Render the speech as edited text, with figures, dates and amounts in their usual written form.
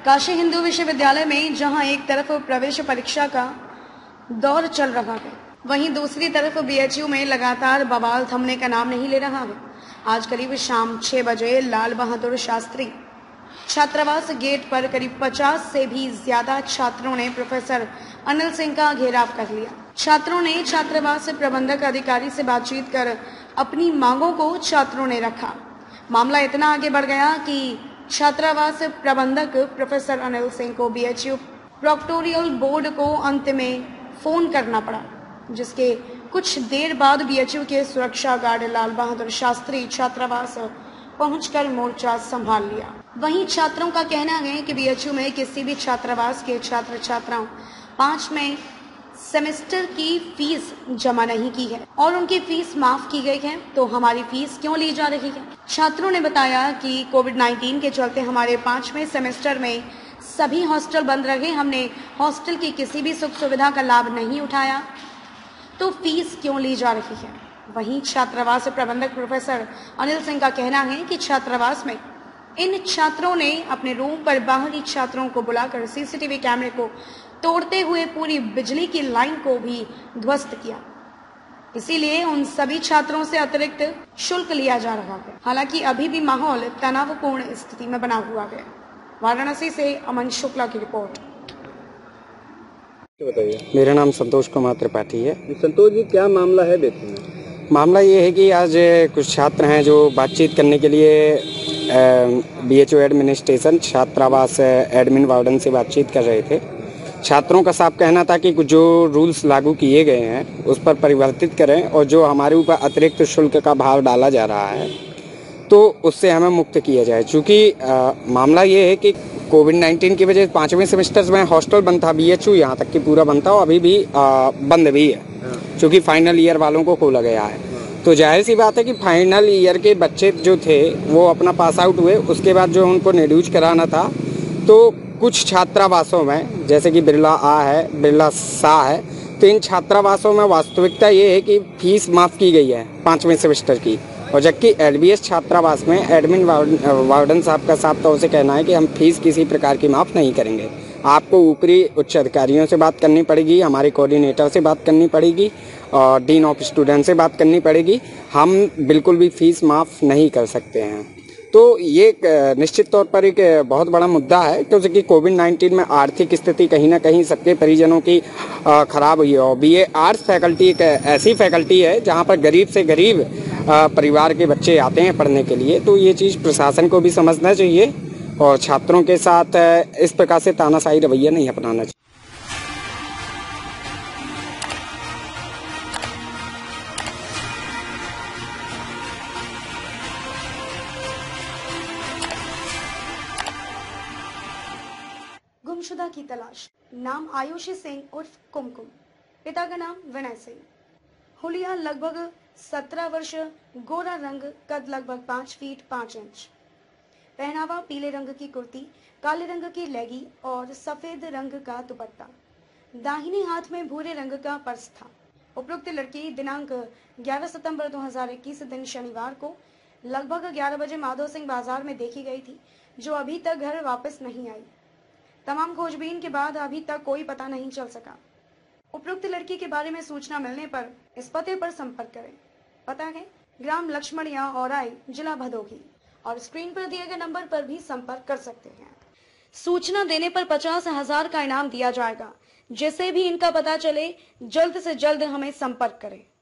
काशी हिंदू विश्वविद्यालय में जहां एक तरफ प्रवेश परीक्षा का दौर चल रहा है, वहीं दूसरी तरफ बीएचयू में लगातार बवाल थमने का नाम नहीं ले रहा है। आज करीब शाम 6 बजे लाल बहादुर शास्त्री छात्रावास गेट पर करीब 50 से भी ज्यादा छात्रों ने प्रोफेसर अनिल सिंह का घेराव कर लिया। छात्रों ने छात्रावास प्रबंधक अधिकारी से बातचीत कर अपनी मांगों को छात्रों ने रखा। मामला इतना आगे बढ़ गया कि छात्रावास प्रबंधक प्रोफेसर अनिल सिंह को बीएचयू प्रोक्टोरियल बोर्ड को अंत में फोन करना पड़ा, जिसके कुछ देर बाद बीएचयू के सुरक्षा गार्ड लाल बहादुर शास्त्री छात्रावास पहुंचकर मोर्चा संभाल लिया। वहीं छात्रों का कहना है कि बीएचयू में किसी भी छात्रावास के छात्र छात्राओं 5वें सेमेस्टर की फीस जमा नहीं की है और उनकी फीस माफ की गई है, तो हमारी फीस क्यों ली जा रही है। छात्रों ने बताया कि कोविड-19 के चलते हमारे 5वें सेमेस्टर में सभी हॉस्टल बंद रहे, हमने हॉस्टल की किसी भी सुख सुविधा का लाभ नहीं उठाया, तो फीस क्यों ली जा रही है। वहीं छात्रावास प्रबंधक प्रोफेसर अनिल सिंह का कहना है कि छात्रावास में इन छात्रों ने अपने रूम पर बाहरी छात्रों को बुलाकर सीसीटीवी कैमरे को तोड़ते हुए पूरी बिजली की लाइन को भी ध्वस्त किया। इसीलिए उन सभी छात्रों से अतिरिक्त शुल्क लिया जा रहा है। हालांकि अभी भी माहौल तनावपूर्ण स्थिति में बना हुआ है। वाराणसी से अमन शुक्ला की रिपोर्ट। बताइए। मेरा नाम संतोष कुमार त्रिपाठी है। संतोष जी, क्या मामला है देखने में? मामला ये है कि आज कुछ छात्र हैं जो बातचीत करने के लिए बीएचयू एडमिनिस्ट्रेशन छात्रावास एडमिन वार्डन से बातचीत कर रहे थे। छात्रों का साफ कहना था कि कुछ जो रूल्स लागू किए गए हैं उस पर परिवर्तित करें और जो हमारे ऊपर अतिरिक्त शुल्क का भार डाला जा रहा है तो उससे हमें मुक्त किया जाए। चूँकि मामला ये है कि कोविड-19 की वजह से 5वें सेमेस्टर्स में हॉस्टल बंद था, बीएचयू यहाँ तक कि पूरा बंद था और अभी भी बंद भी है, क्योंकि फाइनल ईयर वालों को खोला गया है। तो जाहिर सी बात है कि फाइनल ईयर के बच्चे जो थे वो अपना पास आउट हुए, उसके बाद जो उनको नेड्यूज कराना था, तो कुछ छात्रावासों में जैसे कि बिरला आ है, बिरला सा है, तो इन छात्रावासों में वास्तविकता ये है कि फीस माफ़ की गई है 5वें सेमेस्टर की, और जबकि एलबीएस छात्रावास में एडमिन वार्डन साहब का साफ तौर से कहना है कि हम फीस किसी प्रकार की माफ़ नहीं करेंगे। आपको ऊपरी उच्च अधिकारियों से बात करनी पड़ेगी, हमारे कोऑर्डिनेटर से बात करनी पड़ेगी और डीन ऑफ स्टूडेंट से बात करनी पड़ेगी। हम बिल्कुल भी फीस माफ़ नहीं कर सकते हैं। तो ये निश्चित तौर पर एक बहुत बड़ा मुद्दा है, क्योंकि कोविड-19 में आर्थिक स्थिति कहीं ना कहीं सबके परिजनों की खराब हुई है। और बीए आर्ट्स फैकल्टी एक ऐसी फैकल्टी है जहाँ पर गरीब से गरीब परिवार के बच्चे आते हैं पढ़ने के लिए। तो ये चीज़ प्रशासन को भी समझना चाहिए और छात्रों के साथ इस प्रकार से तानाशाही रवैया नहीं अपनाना चाहिए। गुमशुदा की तलाश। नाम आयुषी सिंह उर्फ कुमकुम, पिता का नाम विनय सिंह। हुलिया लगभग 17 वर्ष, गोरा रंग, कद लगभग 5 फीट 5 इंच। पहनावा पीले रंग की कुर्ती, काले रंग की लेगी और सफेद रंग का दुपट्टा। दाहिने हाथ में भूरे रंग का पर्स था। उपरोक्त लड़की दिनांक 11 सितंबर 2021 दिन शनिवार को लगभग 11 बजे माधो सिंह बाजार में देखी गई थी, जो अभी तक घर वापस नहीं आई। तमाम खोजबीन के बाद अभी तक कोई पता नहीं चल सका। उपरोक्त लड़की के बारे में सूचना मिलने पर इस पते पर संपर्क करें। पता है ग्राम लक्ष्मणिया औराई, जिला भदोही, और स्क्रीन पर दिए गए नंबर पर भी संपर्क कर सकते हैं। सूचना देने पर 50,000 का इनाम दिया जाएगा। जिसे भी इनका पता चले जल्द से जल्द हमें संपर्क करें।